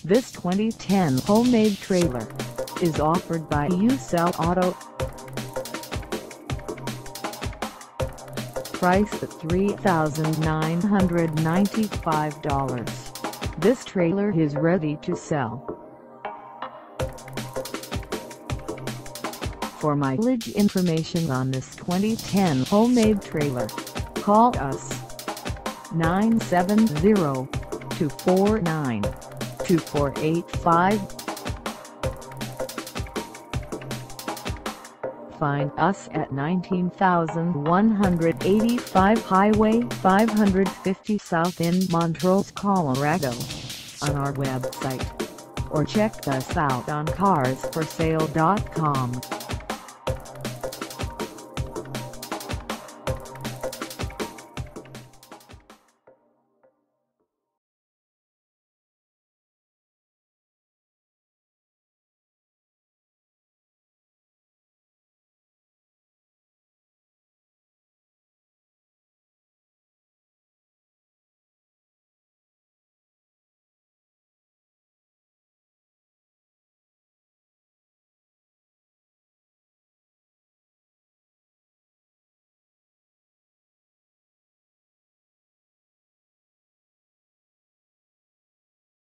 This 2010 homemade trailer is offered by You Sell Auto. Priced at $3,995, this trailer is ready to sell. For mileage information on this 2010 homemade trailer, call us 970-249-2485. Find us at 19185 Highway 550 South in Montrose, Colorado, on our website, or check us out on carsforsale.com.